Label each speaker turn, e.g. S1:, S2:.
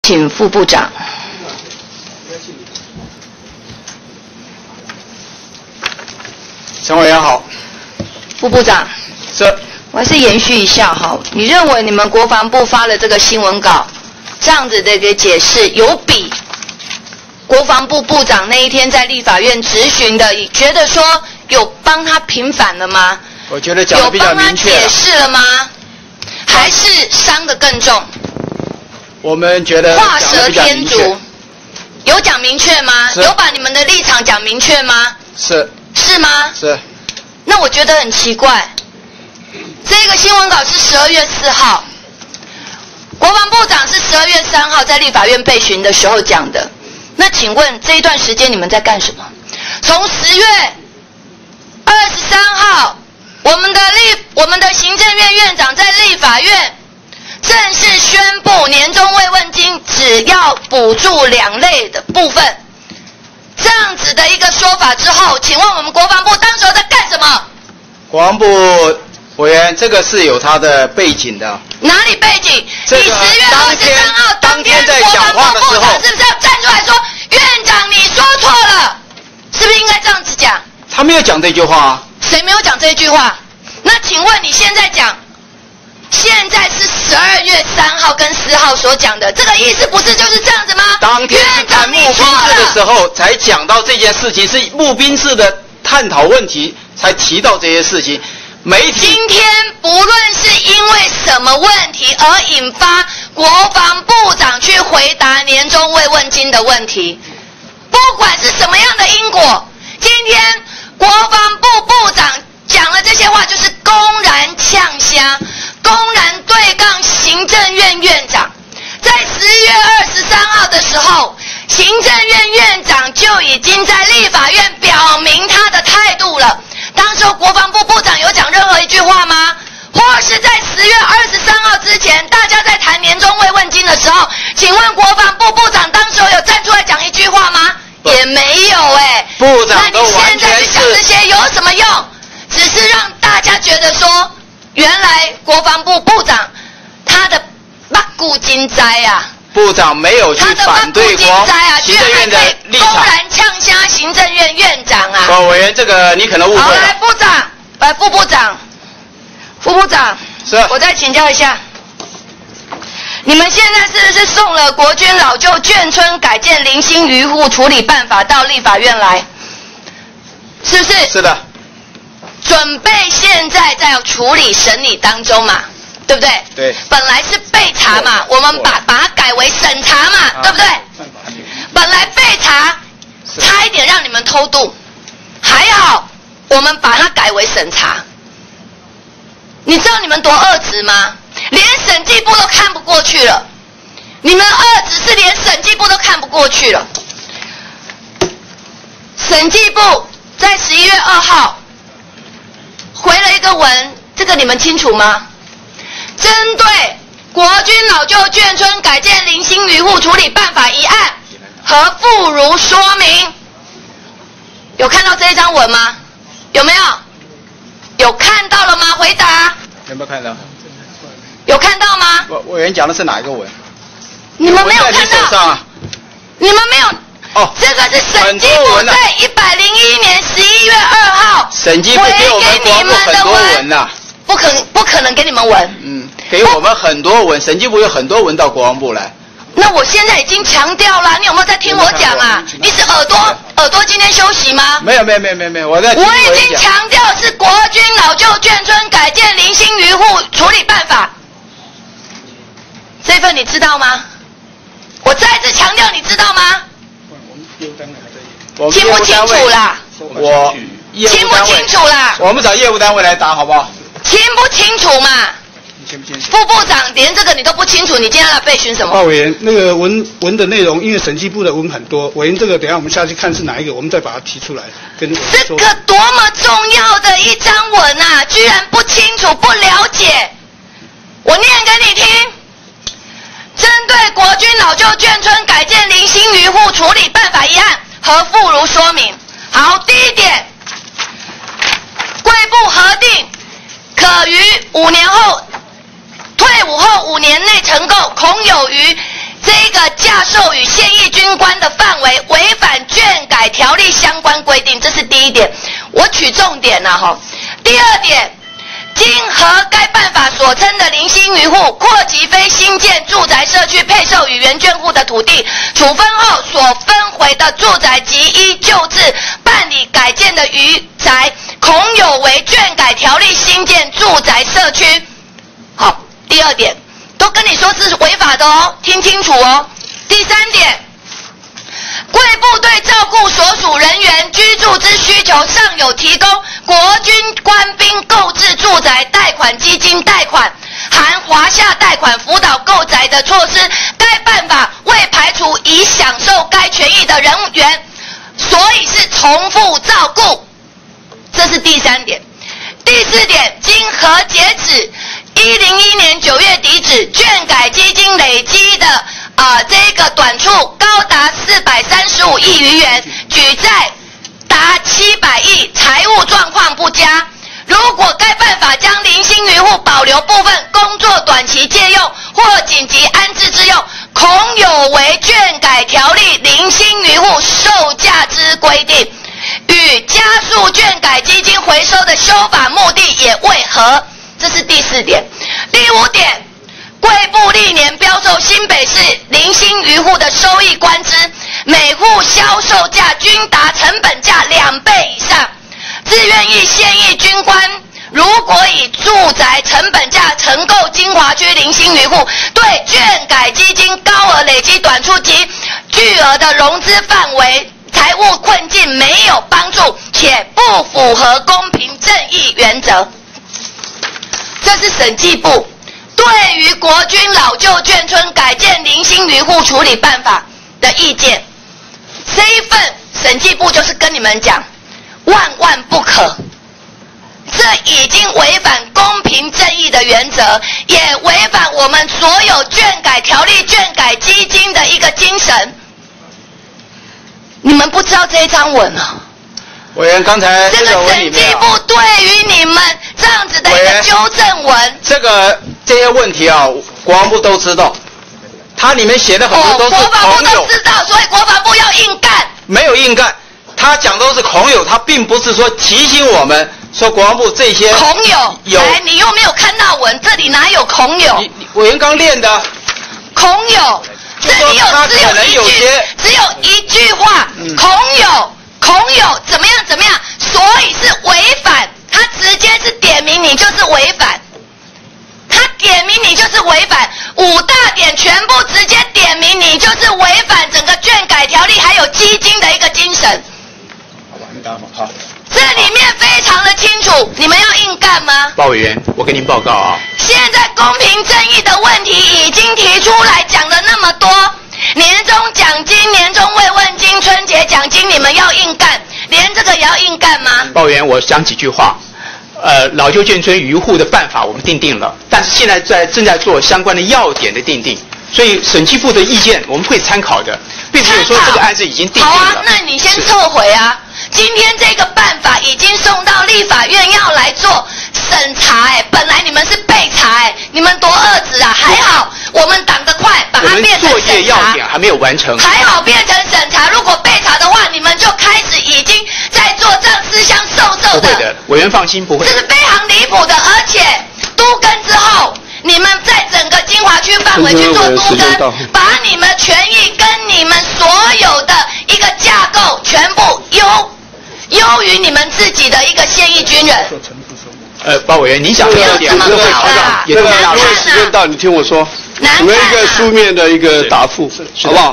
S1: 请副部长。
S2: 陈委员好。
S1: 副部长。
S2: 是。
S1: 我还是延续一下哈，你认为你们国防部发了这个新闻稿，这样子的一个解释，有比国防部部长那一天在立法院质询的，觉得说有帮他平反了吗？
S2: 我觉得讲得比较明确。
S1: 有帮他解释了吗？还是伤得更重？
S2: 我们觉得
S1: 画蛇添足，有讲明确吗？有把你们的立场讲明确吗？
S2: 是。
S1: 是吗？
S2: 是。
S1: 那我觉得很奇怪。这个新闻稿是12月4号，国防部长是12月3号在立法院备询的时候讲的。那请问这一段时间你们在干什么？从10月23号，我们的行政院院长在立法院正式宣布年终慰问金只要补助2类的部分，这样子的一个说法之后，请问我们国防部当时候在干什么？
S2: 国防部委员，这个是有他的背景的。
S1: 哪里背景？
S2: 你10
S1: 月23号当天在讲话的时候，是不是要站出来说，院长你说错了？是不是应该这样子讲？
S2: 他没有讲这句话啊。
S1: 谁没有讲这句话？那请问你现在讲，现在是12月3号跟4号所讲的，这个意思不是就是这样子吗？
S2: 当天谈募兵制的时候才讲到这件事情，是募兵制的探讨问题才提到这些事情。媒体
S1: 今天不论是因为什么问题而引发国防部长去回答年终慰问金的问题，不管是什么样的因果，今天国防部部长讲了这些话，就是公然呛虾，公然对杠行政院院长。在11月23号的时候，行政院院长就已经在立法院表明他的态度了。当时国防部部长有讲任何一句话吗？或是在10月23号之前，大家在谈年终慰问金的时候，请问国防部部长当时有站出来讲一句话吗？也没有
S2: 部长都
S1: 那你现在去讲这些有什么用？只是让大家觉得说，原来国防部部长他的八股金灾啊。
S2: 部长没有去反对行政院的立场，
S1: 公然呛虾行政院院长啊！
S2: 委员，这个你可能误会了。
S1: 好，来，部长，副部长，
S2: 是，
S1: 我再请教一下，你们现在是不是送了国军老旧眷村改建零星渔户处理办法到立法院来？是不是？
S2: 是的。
S1: 准备现在在处理审理当中嘛？对不对？
S2: 对。
S1: 本来是备查嘛，我们把它改为审查嘛，对不对？本来备查，差一点让你们偷渡，还好我们把它改为审查。你知道你们多恶质吗？连审计部都看不过去了，你们恶质是连审计部都看不过去了。审计部在11月2号回了一个文，这个你们清楚吗？针对国军老旧眷村改建零星渔户处理办法一案和附如说明，有看到这一张文吗？有没有？有看到了吗？回答。
S2: 有没有看到？
S1: 有看到吗？
S2: 委员讲的是哪一个文？
S1: 你们没有看到？
S2: 在你手上啊？
S1: 你们没有？
S2: 哦，
S1: 这个是审计部在101年11月2号
S2: 审计部给我们国防部很多文呐。
S1: 不可能给你们文。
S2: 给我们很多文，审计部有很多文到国防部来。
S1: 那我现在已经强调了，你有没有在听我讲啊？你是耳朵今天休息吗？
S2: 没有，我在听我
S1: 已经强调是国军老旧眷村改建零星渔户处理办法，这份你知道吗？我再次强调，你知道吗？清不清楚啦？清不清楚啦？
S2: 我们找业务单位来答好不好？
S1: 清不清楚嘛？副部长连这个你都不清楚，你今天来备询什么？
S3: 委员，那个文的内容，因为审计部的文很多，委员这个等一下我们下去看是哪一个，我们再把它提出来跟
S1: 这个多么重要的一张文啊，居然不清楚不了解。我念给你听。针对国军老旧眷村改建零星渔户处理办法一案和附如说明。好，第一点，贵部核定可于5年后退伍后5年内成购，恐有于这个交价授予现役军官的范围违反卷改条例相关规定，这是第一点。我取重点了哈。第二点，经核该办法所称的零星余户扩及非新建住宅社区配售与原眷户的土地，处分后所分回的住宅及依旧制办理改建的余宅，恐有违卷改条例新建住宅社区。好，第二点，都跟你说是违法的哦，听清楚哦。第三点，贵部对照顾所属人员居住之需求尚有提供国军官兵购置住宅贷款基金贷款，含华夏贷款辅导购宅的措施，该办法未排除已享受该权益的人员，所以是重复照顾。这是第三点。第四点，经核截止101年9月底止，卷改基金累积的这个短处高达435亿余元，举债达700亿，财务状况不佳。如果该办法将零星余户保留部分工作短期借用或紧急安置之用，恐有违卷改条例零星余户售价之规定，与加速卷改基金回收的修法目的也未合。这是第四点。第五点，贵部历年标售新北市零星余户的收益官资，每户销售价均达成本价2倍以上。自愿役现役军官如果以住宅成本价承购精华区零星余户，对卷改基金高额累积短处及巨额的融资范围财务困境没有帮助，且不符合公平正义原则。这是审计部对于国军老旧眷村改建零星余户处理办法的意见。这一份审计部就是跟你们讲，万万不可，这已经违反公平正义的原则，也违反我们所有卷改条例、卷改基金的一个精神。你们不知道这一张文啊？
S2: 委员，刚才
S1: 这个审计部对于你们这样子的一个纠正文，
S2: 这些问题啊，国防部都知道，它里面写的很多都是
S1: 国防部都知道，所以国防部要硬干。
S2: 没有硬干，他讲都是孔有，他并不是说提醒我们说国防部这些
S1: 孔有，来，你又没有看到文，这里哪有孔有？
S2: 委员刚练的
S1: 孔有，这里只有一句话，孔有怎么样，所以是违反，他直接是点名你就是违反，他点名你就是违反，5大点全部直接点名你就是违反整个卷改条例还有基金的一个精神。
S2: 好，
S1: 这里面非常的清楚，你们要硬干吗？
S4: 鲍委员，我跟您报告啊，
S1: 现在公平正义的问题已经提出来，讲了那么多，年终奖金、年终慰问金、春节奖金，你们要硬干，连这个也要硬干吗？
S4: 鲍委员，我讲几句话。老旧眷村余户的办法我们定了，但是现在正在做相关的要点的定，所以审计部的意见我们会参考的，并没有说这个案子已经定了。
S1: 好啊，那你先撤回啊。今天这个办法已经送到立法院要来做审查，本来你们是备查，你们多恶质啊！还好我们挡得快，把它变成审查。我们作业要点
S4: 还没有完成，
S1: 还好变成审查。如果备查的话，你们就开始已经在做这样私相授受的。
S4: 不会的，委员放心，不会。
S1: 这是非常离谱的，而且都更之后，你们在整个精华区范围去做都更，把你们权益跟你们所有的一个架构全部优于你们自己的一个现役军人。
S4: 鲍委员，你想
S1: 没有这么好啦，
S5: 因为时间到，你听我说，你们一个书面的一个答复，好不好？